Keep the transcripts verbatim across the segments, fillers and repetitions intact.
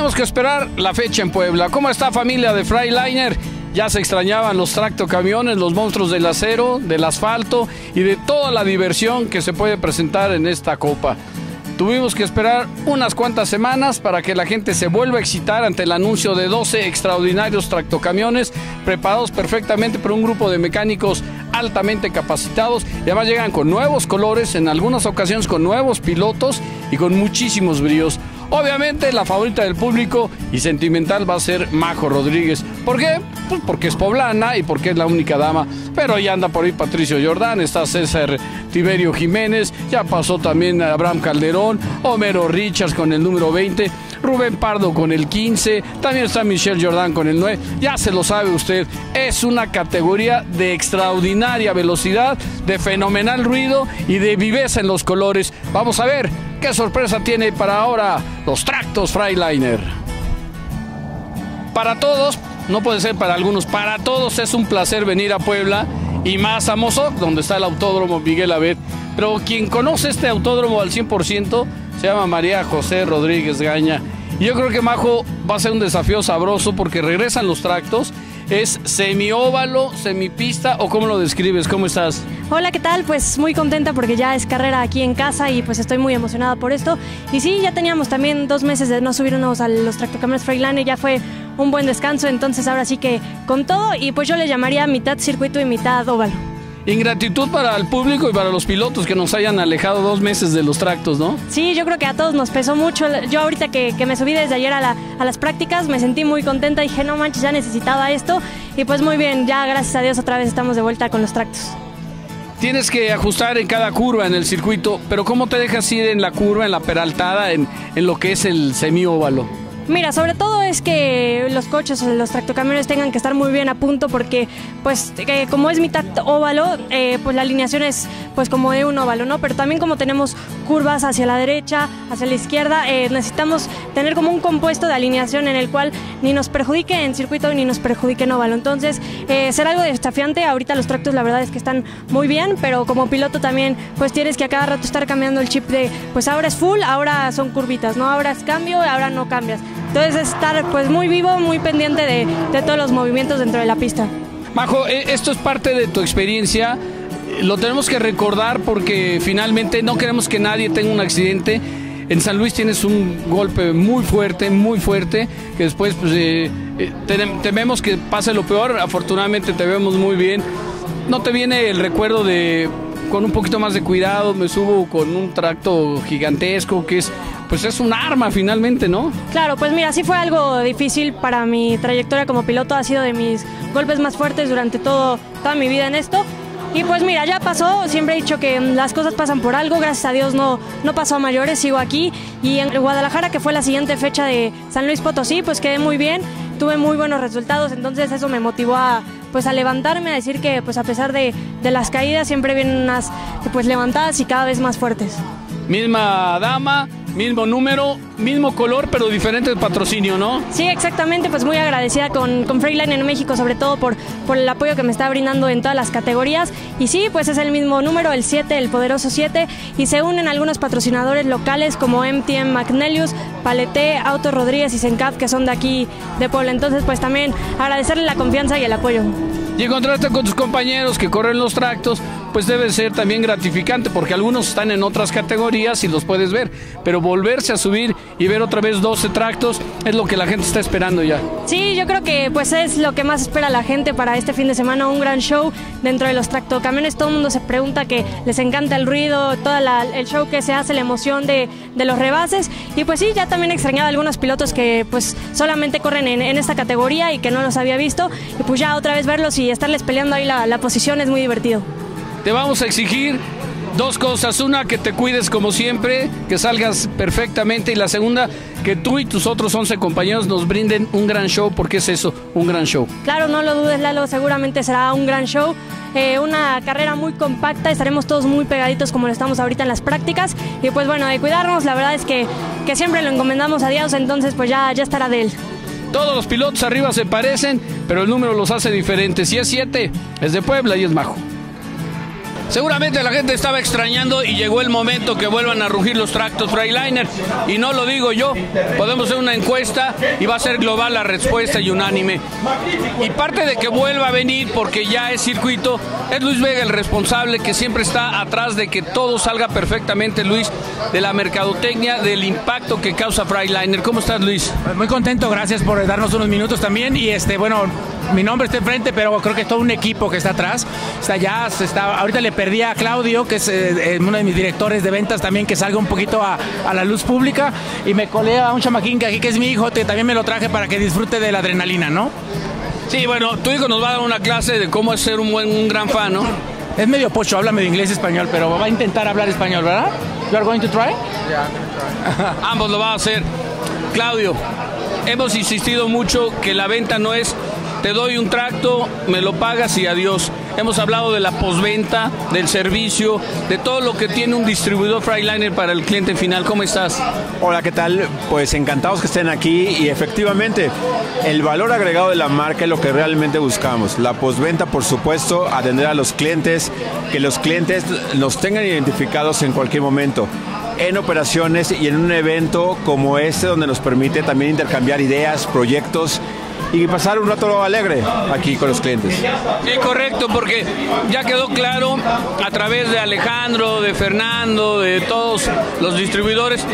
Tuvimos que esperar la fecha en Puebla. ¿Cómo está, familia de Freightliner? Ya se extrañaban los tractocamiones, los monstruos del acero, del asfalto y de toda la diversión que se puede presentar en esta copa. Tuvimos que esperar unas cuantas semanas para que la gente se vuelva a excitar ante el anuncio de doce extraordinarios tractocamiones preparados perfectamente por un grupo de mecánicos altamente capacitados, y además llegan con nuevos colores, en algunas ocasiones con nuevos pilotos y con muchísimos bríos. Obviamente la favorita del público y sentimental va a ser Majo Rodríguez. ¿Por qué? Pues porque es poblana y porque es la única dama. Pero ya anda por ahí Patricio Jordán, está César Tiberio Jiménez, ya pasó también Abraham Calderón, Homero Richards con el número veinte, Rubén Pardo con el quince, también está Michelle Jordan con el nueve. Ya se lo sabe usted, es una categoría de extraordinaria velocidad, de fenomenal ruido y de viveza en los colores. Vamos a ver qué sorpresa tiene para ahora los tractos Freightliner. Para todos, no puede ser para algunos, para todos es un placer venir a Puebla y más a Mozoc, donde está el Autódromo Miguel Abet. Pero quien conoce este autódromo al cien por ciento se llama María José Rodríguez Gaña. Y yo creo que, Majo, va a ser un desafío sabroso porque regresan los tractos. ¿Es semióvalo, semipista o cómo lo describes? ¿Cómo estás? Hola, ¿qué tal? Pues muy contenta porque ya es carrera aquí en casa y pues estoy muy emocionada por esto. Y sí, ya teníamos también dos meses de no subirnos a los tractocamiones Freightliner, ya fue un buen descanso, entonces ahora sí que con todo, y pues yo le llamaría mitad circuito y mitad óvalo. Ingratitud para el público y para los pilotos que nos hayan alejado dos meses de los tractos, ¿no? Sí, yo creo que a todos nos pesó mucho. Yo ahorita que, que me subí desde ayer a, la, a las prácticas me sentí muy contenta, dije no manches, ya necesitaba esto y pues muy bien, ya gracias a Dios otra vez estamos de vuelta con los tractos. Tienes que ajustar en cada curva en el circuito, pero ¿cómo te dejas ir en la curva, en la peraltada, en, en lo que es el semióvalo? Mira, sobre todo es que los coches, los tractocamiones tengan que estar muy bien a punto porque, pues, eh, como es mitad óvalo, eh, pues la alineación es, pues, como de un óvalo, ¿no? Pero también como tenemos curvas hacia la derecha, hacia la izquierda, eh, necesitamos tener como un compuesto de alineación en el cual ni nos perjudique en circuito ni nos perjudique en óvalo. Entonces, eh, será algo desafiante. Ahorita los tractos la verdad es que están muy bien, pero como piloto también, pues, tienes que a cada rato estar cambiando el chip de, pues, ahora es full, ahora son curvitas, ¿no? Ahora es cambio, ahora no cambias. Entonces estar pues muy vivo, muy pendiente de, de todos los movimientos dentro de la pista. Majo, esto es parte de tu experiencia, lo tenemos que recordar porque finalmente no queremos que nadie tenga un accidente. En San Luis tienes un golpe muy fuerte, muy fuerte, que después pues, eh, tememos que pase lo peor. Afortunadamente te vemos muy bien. ¿No te viene el recuerdo de, con un poquito más de cuidado, me subo con un tracto gigantesco que es... pues es un arma finalmente, ¿no? Claro, pues mira, sí fue algo difícil para mi trayectoria como piloto, ha sido de mis golpes más fuertes durante todo, toda mi vida en esto. Y pues mira, ya pasó, siempre he dicho que las cosas pasan por algo, gracias a Dios no, no pasó a mayores, sigo aquí. Y en Guadalajara, que fue la siguiente fecha de San Luis Potosí, pues quedé muy bien, tuve muy buenos resultados, entonces eso me motivó a, pues a levantarme, a decir que pues a pesar de, de las caídas siempre vienen unas pues levantadas y cada vez más fuertes. Misma dama, mismo número, mismo color, pero diferente patrocinio, ¿no? Sí, exactamente, pues muy agradecida con, con Freightliner en México, sobre todo por, por el apoyo que me está brindando en todas las categorías. Y sí, pues es el mismo número, el siete, el poderoso siete, y se unen algunos patrocinadores locales como M T M Magnelius, Paleté, Auto Rodríguez y Sencap, que son de aquí, de Puebla. Entonces, pues también agradecerle la confianza y el apoyo. Y encontrarte con tus compañeros que corren los tractos, pues debe ser también gratificante, porque algunos están en otras categorías y los puedes ver, pero volverse a subir y ver otra vez doce tractos es lo que la gente está esperando ya. Sí, yo creo que pues es lo que más espera la gente para este fin de semana, un gran show dentro de los tractocamiones. Todo el mundo se pregunta, que les encanta el ruido, todo el show que se hace, la emoción de, de los rebases, y pues sí, ya también extrañaba a algunos pilotos que pues solamente corren en, en esta categoría y que no los había visto, y pues ya otra vez verlos y estarles peleando ahí la, la posición es muy divertido. Te vamos a exigir dos cosas: una, que te cuides como siempre, que salgas perfectamente, y la segunda, que tú y tus otros once compañeros nos brinden un gran show, porque es eso, un gran show. Claro, no lo dudes, Lalo, seguramente será un gran show, eh, una carrera muy compacta, estaremos todos muy pegaditos como lo estamos ahorita en las prácticas, y pues bueno, de cuidarnos, la verdad es que, que siempre lo encomendamos a Dios, entonces pues ya, ya estará de él. Todos los pilotos arriba se parecen, pero el número los hace diferentes. Si es siete, es de Puebla y es Majo. Seguramente la gente estaba extrañando y llegó el momento que vuelvan a rugir los tractos Freightliner. Y no lo digo yo, podemos hacer una encuesta y va a ser global la respuesta y unánime. Y parte de que vuelva a venir, porque ya es circuito, es Luis Vega el responsable, que siempre está atrás de que todo salga perfectamente, Luis, de la mercadotecnia, del impacto que causa Freightliner. ¿Cómo estás, Luis? Muy contento, gracias por darnos unos minutos también. Y este, bueno, mi nombre está enfrente, pero creo que es todo un equipo que está atrás. Está ya, está, ahorita le perdí a Claudio, que es eh, uno de mis directores de ventas también, que salga un poquito a, a la luz pública. Y me colé a un chamaquín que aquí, que es mi hijo, que también me lo traje para que disfrute de la adrenalina, ¿no? Sí, bueno, tu hijo nos va a dar una clase de cómo es ser un buen, un gran fan, ¿no? Es medio pocho, habla medio inglés y español, pero va a intentar hablar español, ¿verdad? You are going to try? Yeah, I'm gonna try. Ambos lo va a hacer. Claudio, hemos insistido mucho que la venta no es te doy un tracto, me lo pagas y adiós. Hemos hablado de la postventa, del servicio, de todo lo que tiene un distribuidor Freightliner para el cliente final. ¿Cómo estás? Hola, ¿qué tal? Pues encantados que estén aquí y efectivamente el valor agregado de la marca es lo que realmente buscamos. La postventa, por supuesto, atender a los clientes, que los clientes nos tengan identificados en cualquier momento, en operaciones y en un evento como este donde nos permite también intercambiar ideas, proyectos y pasar un rato alegre aquí con los clientes. Sí, correcto, porque ya quedó claro a través de Alejandro, de Fernando, de todos los distribuidores,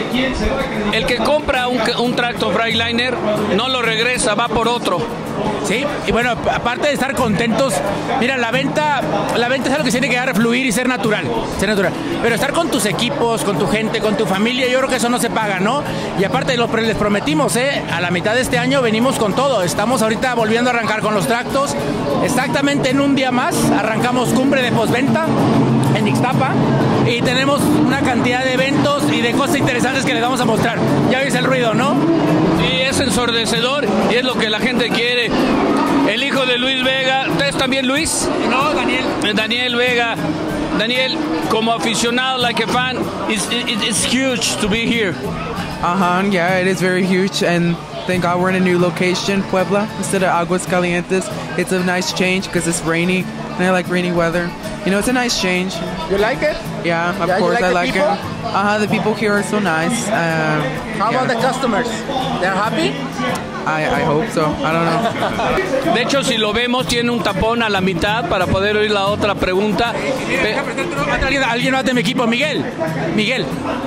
el que compra un, un tracto Freightliner no lo regresa, va por otro. Sí, y bueno, aparte de estar contentos, mira, la venta, la venta es algo que tiene que dar a fluir y ser natural, ser natural. Pero estar con tus equipos, con tu gente, con tu familia, yo creo que eso no se paga, ¿no? Y aparte lo, les prometimos, ¿eh? A la mitad de este año venimos con todo. Estamos ahorita volviendo a arrancar con los tractos. Exactamente en un día más arrancamos cumbre de postventa en Ixtapa y tenemos una cantidad de eventos y de cosas interesantes que les vamos a mostrar. Ya veis el ruido, ¿no? Sí, es ensordecedor y es lo que la gente quiere. El hijo de Luis Vega, ¿ustedes también, Luis? No, Daniel. Daniel Vega. Daniel, como aficionado, like a fan, it's, it, it's huge to be here. Uh-huh, yeah, it is very huge, and thank God we're in a new location, Puebla, instead of Aguascalientes. It's a nice change because it's rainy, and I like rainy weather. You know, it's a nice change. You like it? Yeah, of Yeah, you course like I the like people? it. Uh-huh, the people here are so nice. Um, How yeah. about the customers? They're happy? I, I hope so. I don't know. De hecho, si lo vemos, tiene un tapón a la mitad para poder oír la otra pregunta. Pe- Alguien, alguien más de mi equipo, Miguel. Miguel.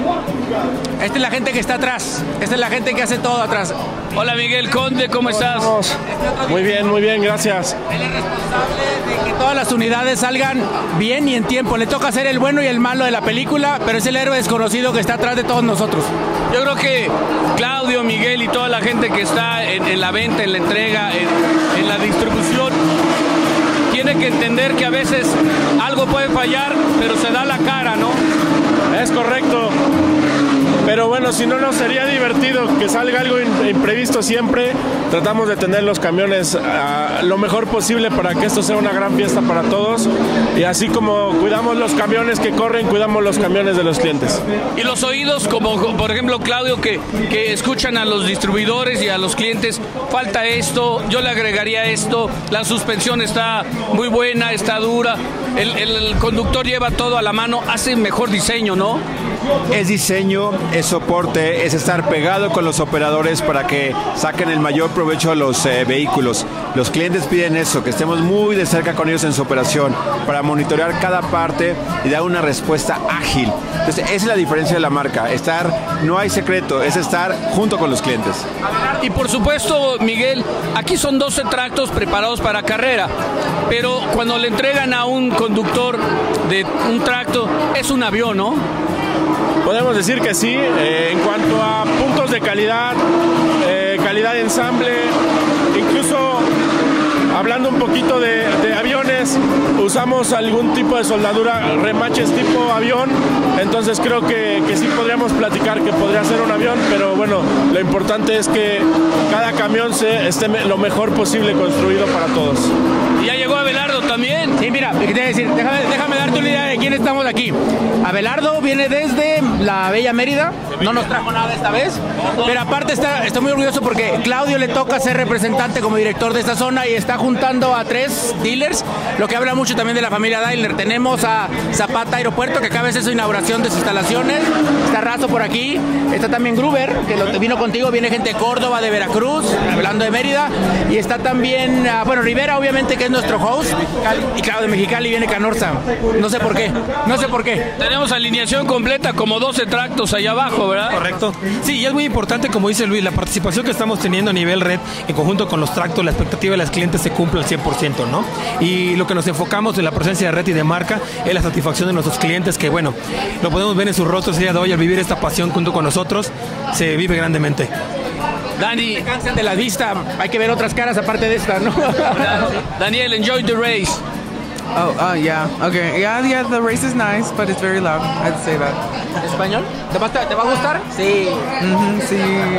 Esta es la gente que está atrás. Esta es la gente que hace todo atrás. Hola, Miguel Conde, ¿cómo estás? Muy bien, muy bien, gracias. Él es responsable de que todas las unidades salgan bien y en tiempo. Le toca ser el bueno y el malo de la película, pero es el héroe desconocido que está atrás de todos nosotros. Yo creo que Claudio, Miguel y toda la gente que está en, en la venta, en la entrega, en, en la distribución, tiene que entender que a veces algo puede fallar, pero se da la cara, ¿no? Es correcto. Pero bueno, si no, no sería divertido que salga algo in- imprevisto siempre. Tratamos de tener los camiones uh, lo mejor posible para que esto sea una gran fiesta para todos. Y así como cuidamos los camiones que corren, cuidamos los camiones de los clientes. Y los oídos, como por ejemplo Claudio, que, que escuchan a los distribuidores y a los clientes, falta esto, yo le agregaría esto, la suspensión está muy buena, está dura, el, el, el conductor lleva todo a la mano, hace mejor diseño, ¿no? Es diseño, es soporte, es estar pegado con los operadores para que saquen el mayor provecho a los eh, vehículos. Los clientes piden eso, que estemos muy de cerca con ellos en su operación para monitorear cada parte y dar una respuesta ágil. Entonces, esa es la diferencia de la marca. Estar, no hay secreto, es estar junto con los clientes. Y por supuesto, Miguel, aquí son doce tractos preparados para carrera, pero cuando le entregan a un conductor de un tracto, es un avión, ¿no? Podemos decir que sí, eh, en cuanto a puntos de calidad, eh, calidad de ensamble, incluso hablando un poquito de, de aviones, usamos algún tipo de soldadura, remaches tipo avión, entonces creo que, que sí podríamos platicar que podría ser un avión, pero bueno, lo importante es que cada camión se, esté me- lo mejor posible construido para todos. Y ya llegó Abelardo también. Sí, mira, ¿qué te voy a decir? Déjame, déjame darte una idea de quién estamos aquí. Abelardo viene desde la Bella Mérida, no nos trajo nada esta vez, pero aparte está, estoy muy orgulloso porque Claudio le toca ser representante como director de esta zona y está junto juntando a tres dealers, lo que habla mucho también de la familia Daimler. Tenemos a Zapata Aeropuerto, que acaba de hacer su inauguración de sus instalaciones. Está Razo por aquí. Está también Gruber, que lo, vino contigo. Viene gente de Córdoba, de Veracruz, hablando de Mérida. Y está también, uh, bueno, Rivera, obviamente, que es nuestro host. Y claro, de Mexicali viene Canorza. No sé por qué. No sé por qué. Tenemos alineación completa, como doce tractos allá abajo, ¿verdad? Correcto. Sí, y es muy importante, como dice Luis, la participación que estamos teniendo a nivel red, en conjunto con los tractos, la expectativa de las clientes se cumple al cien por ciento, ¿no? Y lo que nos enfocamos en la presencia de red y de marca es la satisfacción de nuestros clientes, que bueno, lo podemos ver en sus rostros el día de hoy, al vivir esta pasión junto con nosotros, se vive grandemente. Dani, Se cansan de la vista, hay que ver otras caras aparte de esta, ¿no? Daniel, enjoy the race. Oh, oh, yeah. Okay. Yeah, yeah, the race is nice, but it's very loud. I'd say that. ¿Español? ¿Te va, ¿Te va a gustar? Sí. Mm-hmm, sí.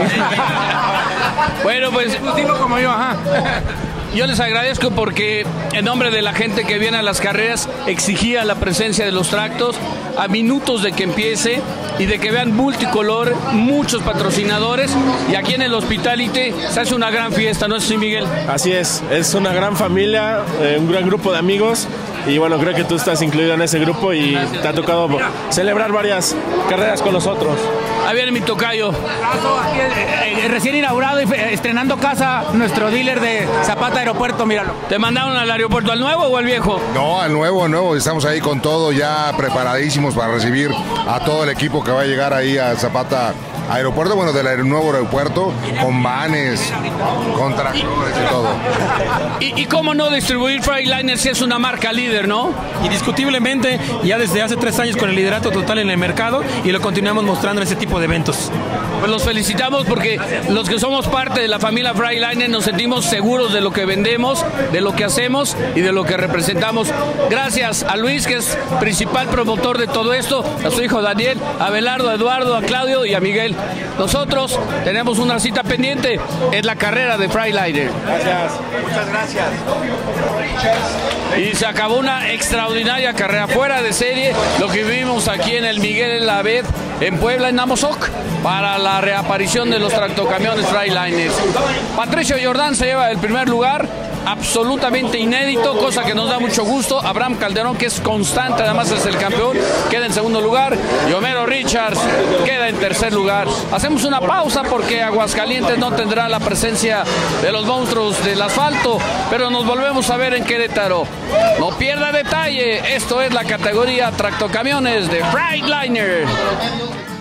Bueno, pues Exclusivo como yo, ajá. yo les agradezco porque en nombre de la gente que viene a las carreras exigía la presencia de los tractos a minutos de que empiece y de que vean multicolor, muchos patrocinadores, y aquí en el Hospitality se hace una gran fiesta, ¿no es así, Miguel? Así es, es una gran familia, eh, un gran grupo de amigos y bueno, creo que tú estás incluido en ese grupo y te ha tocado celebrar varias carreras con nosotros. Ahí viene mi tocayo. Razo, aquí, eh, eh, recién inaugurado y eh, estrenando casa, nuestro dealer de Zapata Aeropuerto, míralo. ¿Te mandaron al aeropuerto, al nuevo o al viejo? No, al nuevo, al nuevo. Estamos ahí con todo ya preparadísimos para recibir a todo el equipo que va a llegar ahí a Zapata Aeropuerto, bueno, del nuevo aeropuerto, con vanes, con tractores y todo. ¿Y, y cómo no distribuir Freightliner si es una marca líder, no? Indiscutiblemente, ya desde hace tres años con el liderato total en el mercado, y lo continuamos mostrando en ese tipo de eventos. Pues los felicitamos porque los que somos parte de la familia Freightliner nos sentimos seguros de lo que vendemos, de lo que hacemos y de lo que representamos. Gracias a Luis, que es principal promotor de todo esto, a su hijo Daniel, a Abelardo, a Eduardo, a Claudio y a Miguel. Nosotros tenemos una cita pendiente, es la carrera de Freightliner. Gracias. Muchas gracias. Y se acabó una extraordinaria carrera fuera de serie, lo que vivimos aquí en el Miguel Laved en Puebla, en Amozoc, para la reaparición de los tractocamiones Freightliners. Patricio Jordán se lleva el primer lugar, absolutamente inédito, cosa que nos da mucho gusto. Abraham Calderón, que es constante, además es el campeón, queda en segundo lugar, y Homero Richards queda en tercer lugar. Hacemos una pausa porque Aguascalientes no tendrá la presencia de los monstruos del asfalto, pero nos volvemos a ver en Querétaro. No pierda detalle, esto es la categoría tractocamiones de Freightliner.